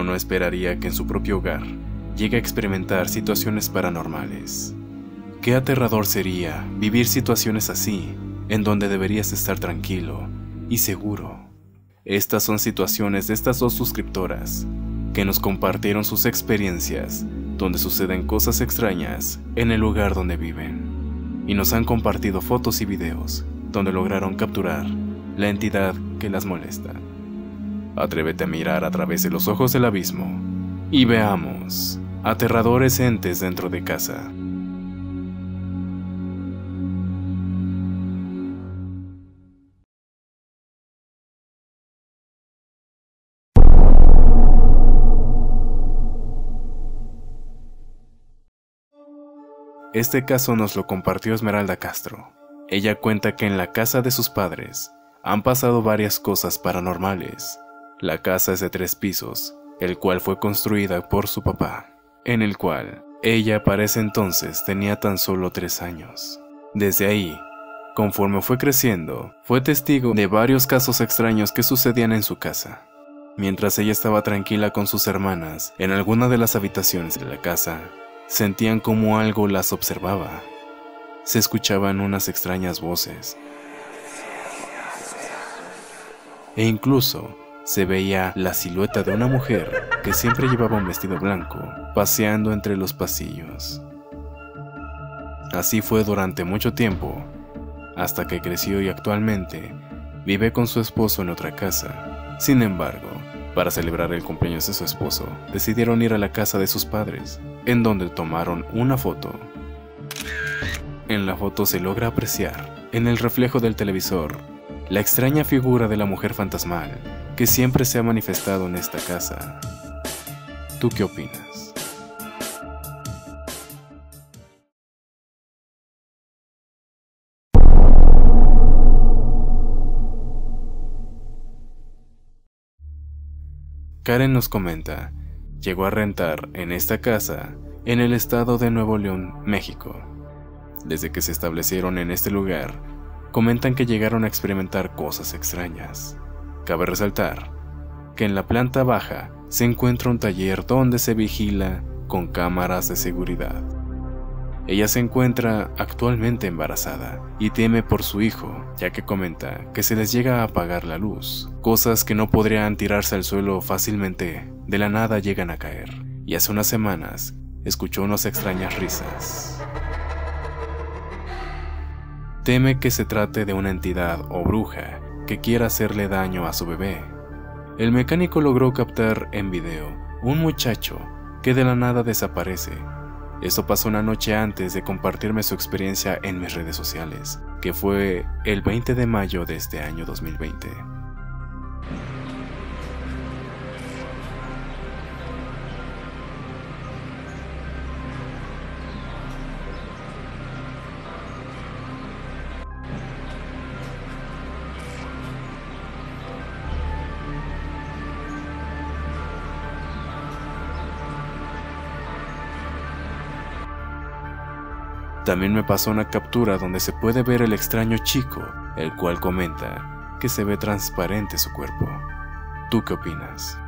no esperaría que en su propio hogar llegue a experimentar situaciones paranormales. Qué aterrador sería vivir situaciones así, en donde deberías estar tranquilo y seguro. Estas son situaciones de estas dos suscriptoras, que nos compartieron sus experiencias, donde suceden cosas extrañas en el lugar donde viven, y nos han compartido fotos y videos, donde lograron capturar la entidad que las molesta. Atrévete a mirar a través de los ojos del abismo, y veamos aterradores entes dentro de casa. Este caso nos lo compartió Esmeralda Castro. Ella cuenta que en la casa de sus padres han pasado varias cosas paranormales. La casa es de 3 pisos, el cual fue construida por su papá, en el cual ella para ese entonces tenía tan solo 3 años. Desde ahí, conforme fue creciendo, fue testigo de varios casos extraños que sucedían en su casa. Mientras ella estaba tranquila con sus hermanas, en alguna de las habitaciones de la casa, sentían como algo las observaba. Se escuchaban unas extrañas voces, e incluso se veía la silueta de una mujer que siempre llevaba un vestido blanco, paseando entre los pasillos. Así fue durante mucho tiempo, hasta que creció y actualmente vive con su esposo en otra casa. Sin embargo, para celebrar el cumpleaños de su esposo, decidieron ir a la casa de sus padres, en donde tomaron una foto. En la foto se logra apreciar, en el reflejo del televisor, la extraña figura de la mujer fantasmal que siempre se ha manifestado en esta casa. ¿Tú qué opinas? Karen nos comenta, llegó a rentar en esta casa en el estado de Nuevo León, México. Desde que se establecieron en este lugar, comentan que llegaron a experimentar cosas extrañas. Cabe resaltar que en la planta baja se encuentra un taller donde se vigila con cámaras de seguridad. Ella se encuentra actualmente embarazada y teme por su hijo, ya que comenta que se les llega a apagar la luz. Cosas que no podrían tirarse al suelo fácilmente, de la nada llegan a caer. Y hace unas semanas escuchó unas extrañas risas. Teme que se trate de una entidad o bruja que quiera hacerle daño a su bebé. El mecánico logró captar en video un muchacho que de la nada desaparece. Esto pasó una noche antes de compartirme su experiencia en mis redes sociales, que fue el 20 de mayo de este año 2020. También me pasó una captura donde se puede ver el extraño chico, el cual comenta que se ve transparente su cuerpo. ¿Tú qué opinas?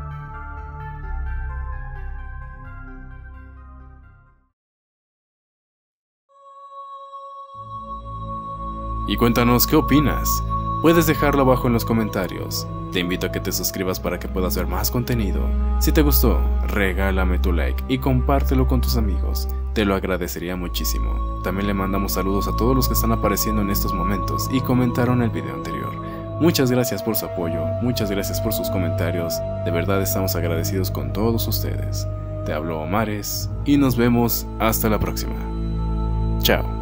Y cuéntanos qué opinas. Puedes dejarlo abajo en los comentarios. Te invito a que te suscribas para que puedas ver más contenido. Si te gustó, regálame tu like y compártelo con tus amigos. Te lo agradecería muchísimo. También le mandamos saludos a todos los que están apareciendo en estos momentos y comentaron el video anterior. Muchas gracias por su apoyo, muchas gracias por sus comentarios. De verdad estamos agradecidos con todos ustedes. Te habló Omares y nos vemos hasta la próxima. Chao.